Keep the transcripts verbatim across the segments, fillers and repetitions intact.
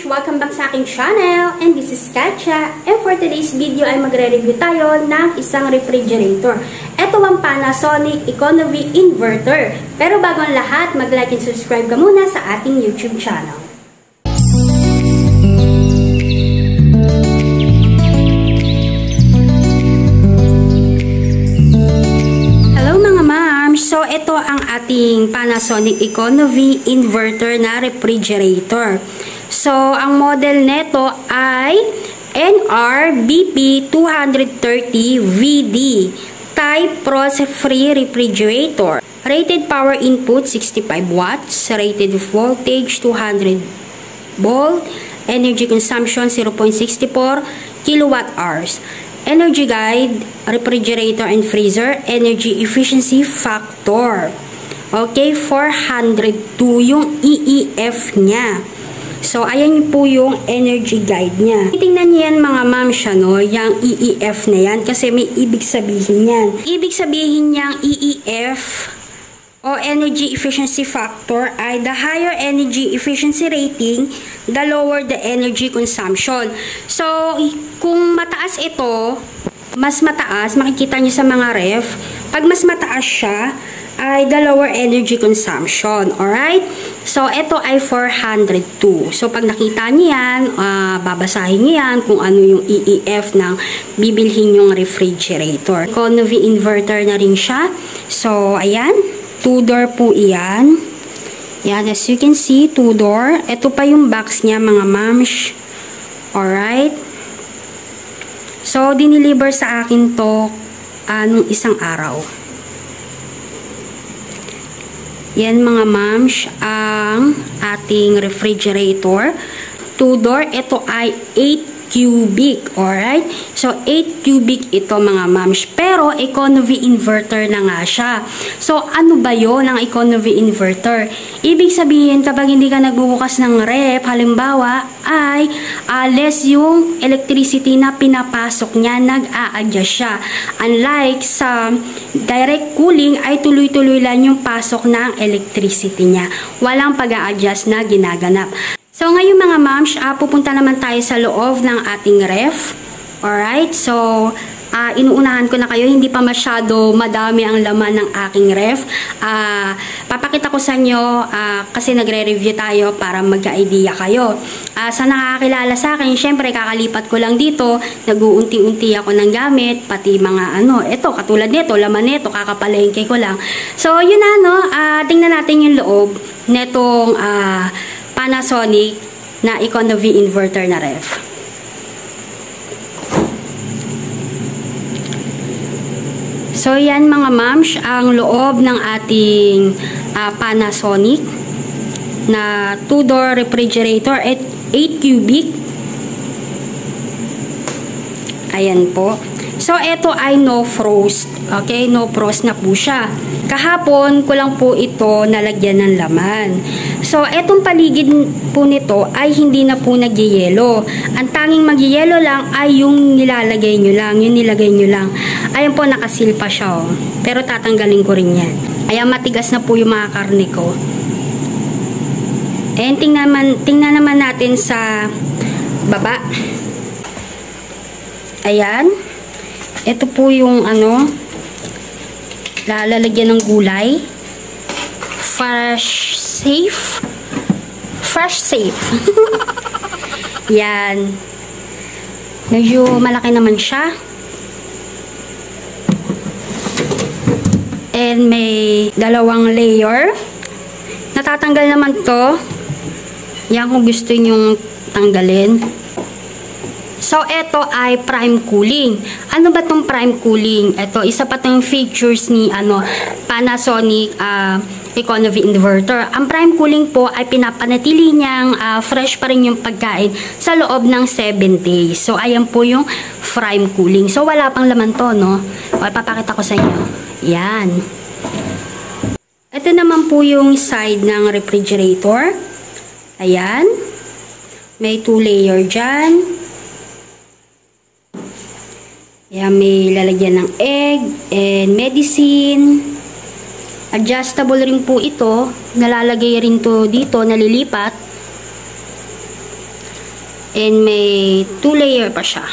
Welcome back sa aking channel, and this is Katja, and for today's video ay magre-review tayo ng isang refrigerator. Ito ang Panasonic Econovy Inverter. Pero bago ang lahat, mag-like and subscribe ka muna sa ating YouTube channel. Hello mga ma'am! So ito ang ating Panasonic Econovy Inverter na refrigerator. So, ang model neto ay N R B P two thirty V D Type Frost-Free Refrigerator. Rated power input sixty-five watts, rated voltage two hundred volt, energy consumption zero point six four kilowatt hours. Energy guide, refrigerator and freezer, energy efficiency factor. Okay, four hundred two yung E E F niya. So, ayan po yung energy guide niya. Tingnan niyo yan mga ma'am siya, no? Yung E E F na yan kasi may ibig sabihin yan. Ibig sabihin niyang E E F o energy efficiency factor ay the higher energy efficiency rating, the lower the energy consumption. So, kung mataas ito, mas mataas, makikita niyo sa mga ref, pag mas mataas siya, ay the lower energy consumption. Alright? So, ito ay four hundred two. So, pag nakita niyo yan, uh, babasahin niyo yan kung ano yung E E F ng bibilhin yung refrigerator. Econovy inverter na rin siya. So, ayan. Two-door po iyan. Yan, as you can see, two-door. Ito pa yung box niya, mga mams. Alright? So, diniliver sa akin to anong uh, isang araw. Yan mga mams, ang ating refrigerator. Two-door, ito ay eight cubic. Alright? So, eight cubic ito mga mams. Pero, econovy inverter na nga siya. So, ano ba yun ang econovy inverter? Ibig sabihin, kapag hindi ka nagbubukas ng ref, halimbawa, ay uh, less yung electricity na pinapasok niya, nag-a-adjust siya. Unlike sa direct cooling, ay tuloy-tuloy lang yung pasok ng electricity niya. Walang pag-a-adjust na ginaganap. So, ngayon mga mams, uh, pupunta naman tayo sa loob ng ating ref. Alright? So, uh, inuunahan ko na kayo, hindi pa masyado madami ang laman ng aking ref. Uh, papakita ko sa inyo uh, kasi nagre-review tayo para magka-idea kayo. Uh, sa nakakilala sa akin, syempre kakalipat ko lang dito, nag-uunti-unti ako ng gamit, pati mga ano, eto, katulad nito, laman nito, kakapalengke ko lang. So, yun na, no? Uh, tingnan natin yung loob netong uh, Panasonic na Econovy Inverter na ref. So, yan mga mams, ang loob ng ating uh, Panasonic na two-door refrigerator at eight cubic. Ayan po. So, ito ay no frost. Okay, no frost na po siya. Kahapon ko lang po ito nalagyan ng laman. So, etong paligid po nito ay hindi na po nagyayelo. Ang tanging magyayelo lang ay yung nilalagay nyo lang, yung nilagay nyo lang. Ayan po, nakasil pa siya. Oh. Pero tatanggalin ko rin yan. Ayan, matigas na po yung mga karne ko. And tingnan naman, tingnan naman natin sa baba. Ayan. Ito po yung ano, lalagyan ng gulay. Fresh safe. Fresh safe. Yan. Medyo malaki naman siya. And may dalawang layer. Natatanggal naman to. Yan kung gusto nyong tanggalin. So, ito ay prime cooling. Ano ba tong prime cooling? Ito, isa pa tong features ni ano, Panasonic uh, Econovy Inverter. Ang prime cooling po ay pinapanatili niyang uh, fresh pa rin yung pagkain sa loob ng seven days. So, ayan po yung prime cooling. So, wala pang laman to, no? O, papakita ko sa inyo. Yan. Ito naman po yung side ng refrigerator. Ayan. May two layer dyan. Yan, may lalagyan ng egg and medicine. Adjustable rin po ito. Nalalagay rin to dito, nalilipat. And may two layer pa siya.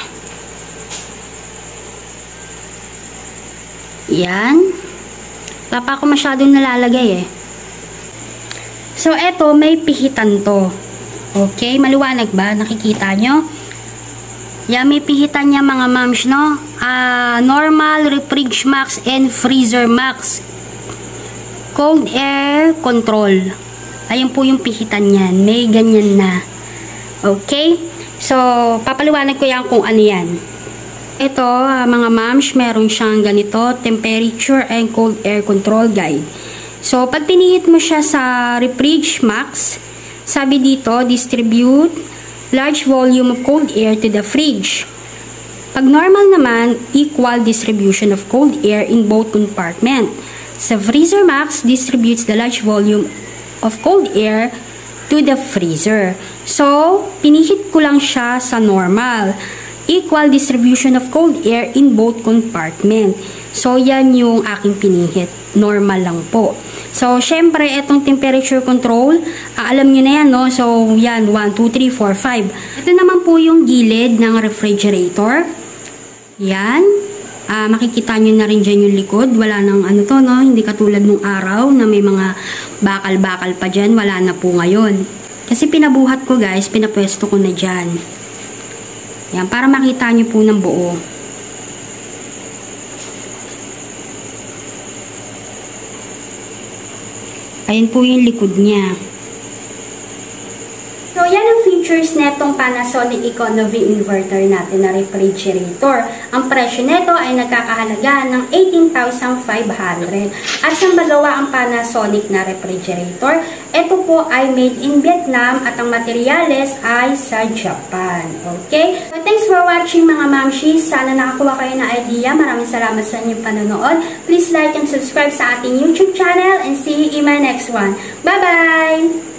Yan. Wala pa ako masyadong nalalagay eh. So, eto, may pihitan to. Okay, maliwanag ba? Nakikita nyo? Yan, may pihitan niya mga moms, no? Uh, normal, Refrig Max, and Freezer Max. Cold air control. Ayan po yung pihitan niyan. May ganyan na. Okay? So, papaliwanag ko yan kung ano yan. Ito, uh, mga moms, meron siyang ganito, temperature and cold air control guide. So, pag pinihit mo siya sa Refrig Max, sabi dito, distribute large volume of cold air to the fridge. Pag normal naman, equal distribution of cold air in both compartment. Sa Freezer Max, distributes the large volume of cold air to the freezer. So, pinihit ko lang siya sa normal. Equal distribution of cold air in both compartment. So, yan yung aking pinihit. Normal lang po. So, syempre, itong temperature control, ah, alam nyo na yan, no? So, yan, one, two, three, four, five. Ito naman po yung gilid ng refrigerator. Yan. Ah, makikita nyo na rin dyan yung likod. Wala nang ano to, no? Hindi katulad nung araw na may mga bakal-bakal pa dyan. Wala na po ngayon. Kasi pinabuhat ko, guys. Pinapwesto ko na dyan. Yan, para makita nyo po ng buo. Ayan po yung likod niya. So, yan ang features netong Panasonic Econovy inverter natin na refrigerator. Ang presyo neto ay nagkakahalaga ng eighteen thousand five hundred. At saan magawa ang Panasonic na refrigerator? Ito po ay made in Vietnam at ang materyales ay sa Japan. Okay? So, thanks for watching mga mamshis. Sana nakakuha kayo ng idea. Maraming salamat sa inyong panonood. Please like and subscribe sa ating YouTube channel and see you in my next one. Bye-bye!